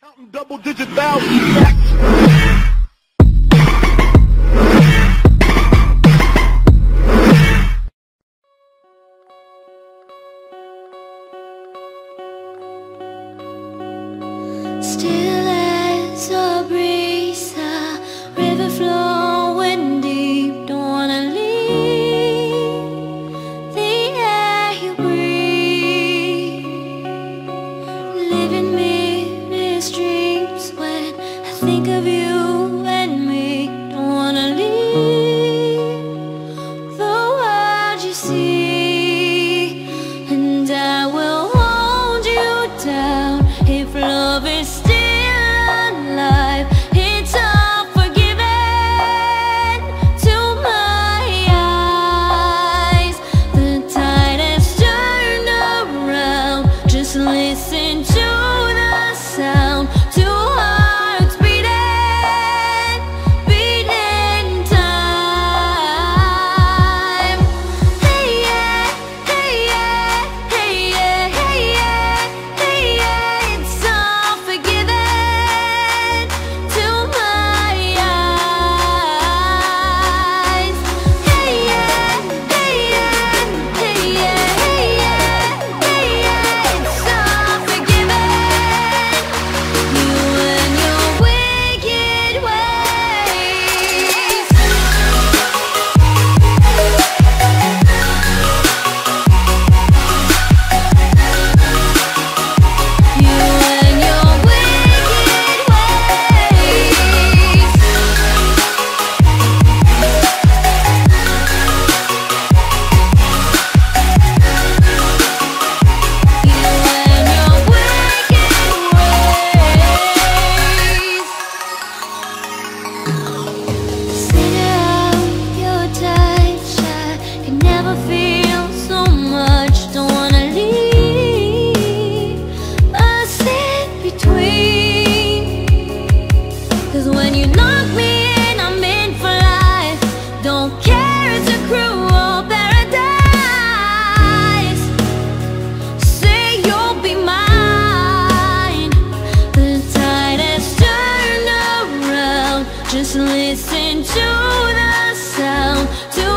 Double-digit thousands. Still as a breeze, a river flowing deep. Don't wanna leave the air you breathe. Living me dreams when I think of you and me. Don't wanna leave the world you see, and I will hold you down if love is still alive. It's unforgiven to my eyes. The tide has turned around. Just listen to the sound. Two hearts beating, beating time. Hey yeah, hey yeah, hey yeah, hey yeah, hey yeah. It's unforgiven to my eyes. Hey yeah, hey yeah, hey yeah, hey yeah, hey yeah. It's unforgiven. You and your wicked ways. You and your wicked ways. You and your wicked ways. Center of your touch, I can never feel so much. Don't wanna leave us in between. 'Cause when you lock me in, I'm in for life. Don't care, it's a cruel paradise. Say you'll be mine. The tide has turned around. Just listen to the sound. To